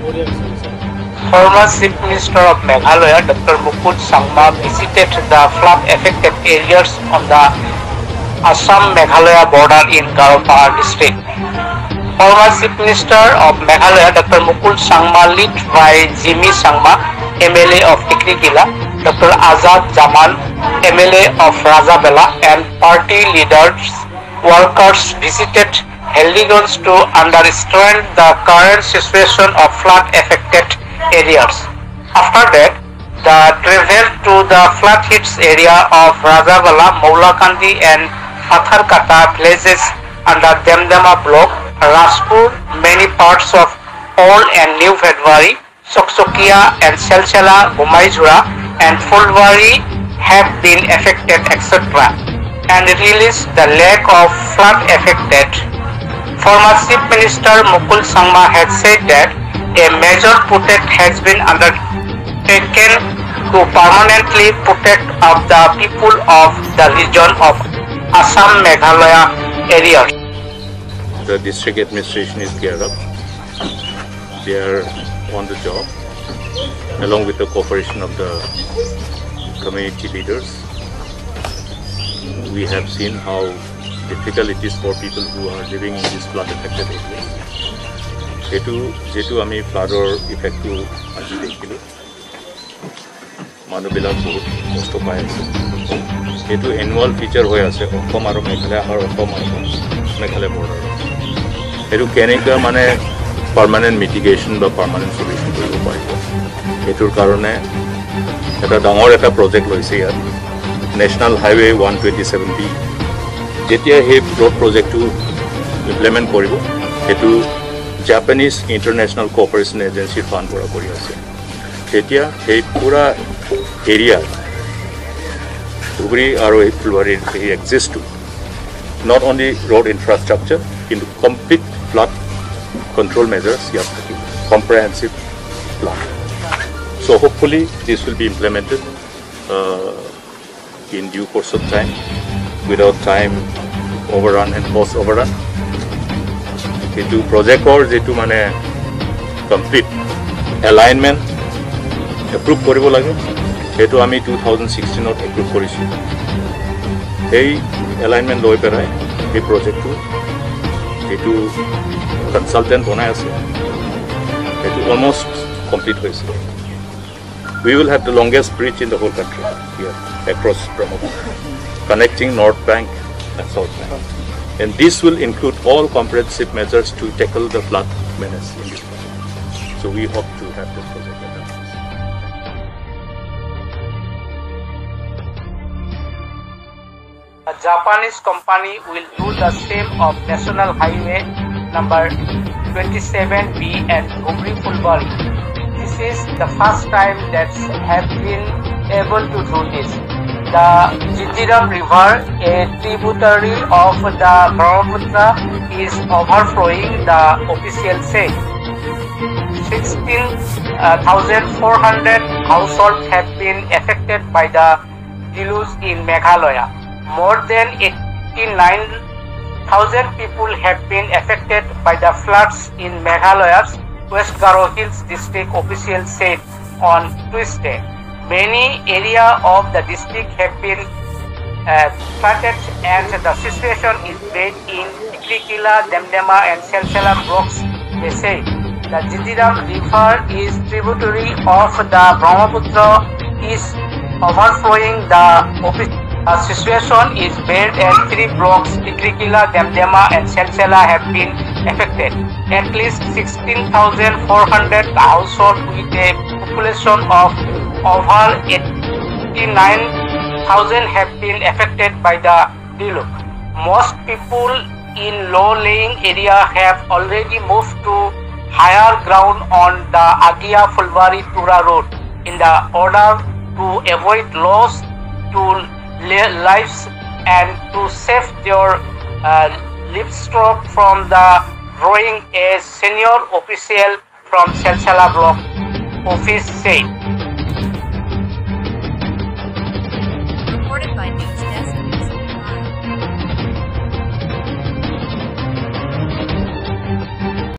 Former Chief Minister of Meghalaya, Dr. Mukul Sangma, visited the flood-affected areas on the Assam-Meghalaya border in Garo district. Former Chief Minister of Meghalaya, Dr. Mukul Sangma, led by Jimmy Sangma, MLA of Tikrikila, Dr. Azad Jaman, MLA of Rajabela, and party leaders, workers visited Helligons to understand the current situation of flood-affected areas. After that, the travel to the flood-hit area of Rajabela, Maulakandi, and Patharkata villages under Demdema block, Rajpur, many parts of Old and New February, Soksokia and Selchala, Gumaizura, and Fulbari have been affected, etc., and released the lack of flood-affected. Former Chief Minister Mukul Sangma had said that a major project has been undertaken to permanently protect of the people of the region of Assam Meghalaya area. The district administration is geared up. They are on the job, along with the cooperation of the community leaders. We have seen how difficult it is for people who are living in these flood-affected areas. যেটো আমি ফ্লাডৰ ইফেক্টটো আজি দেখিলো মানুহবিলাক বহুত কষ্ট পাই আছে এইটো annual feature হৈ আছে অসম আৰু মেঘালয় আৰু অসম আৰু মেঘালয় বৰ্ডাৰ এইটো কেনেকৈ মানে পাৰ্মানেণ্ট মিটিগেশ্যন বা পাৰ্মানেণ্ট সলিউশ্যন কৰিব পাৰিব এইটোৰ কাৰণে এটা ডাঙৰ এটা প্ৰজেক্ট লৈছে ইয়াত নেশ্যনেল হাইৱে 127B যেতিয়া সেই ৰ'ড প্ৰজেক্টটো ইমপ্লিমেণ্ট কৰিব সেইটো Japanese International Cooperation Agency fund পৰা কৰি আছে তেতিয়া সেই পুৰা এৰিয়া ধুবুৰী আৰু এই ফুলবাৰীৰ এই এক্সিষ্টটো not only road infrastructure কিন্তু complete flood control measures ইয়াত থাকিব comprehensive plan. So hopefully this will be implemented in due course of time without time overrun and cost overrun. Itu project or যেটো মানে complete alignment approve কৰিব লাগে এটো আমি 2016 ত approve কৰিছো এই alignment লৈ পেলাই এই projectটো এটো consultant বনাই আছে এটো almost complete হৈছে we will have the longest bridge in the whole country here across Brahmaputra connecting North Bank and South Bank. And this will include all comprehensive measures to tackle the flood menace in this project. So we hope to have this project done. A Japanese company will do the same of National Highway number 27B and Dhubri-Fulbari. This is the first time that have been able to do this. The Jinjiram River, a tributary of the Brahmaputra, is overflowing, the official said. 16,400 households have been affected by the deluge in Meghalaya. More than 89,000 people have been affected by the floods in Meghalaya's West Garo Hills district, official said on Tuesday. Many areas of the district have been flooded and the situation is bad in Tikrikila, Demdema and Selchala blocks, they say. The Jinjiram River is tributary of the Brahmaputra is overflowing. The situation is bad and 3 blocks, Tikrikila, Demdema and Selchala have been affected. At least 16,400 households with a population of over 89,000 have been affected by the deluge. Most people in low-lying area have already moved to higher ground on the Agia Fulbari Tura road in the order to avoid loss to lives and to save their livestock from the ruin, a senior official from Selchala block office said.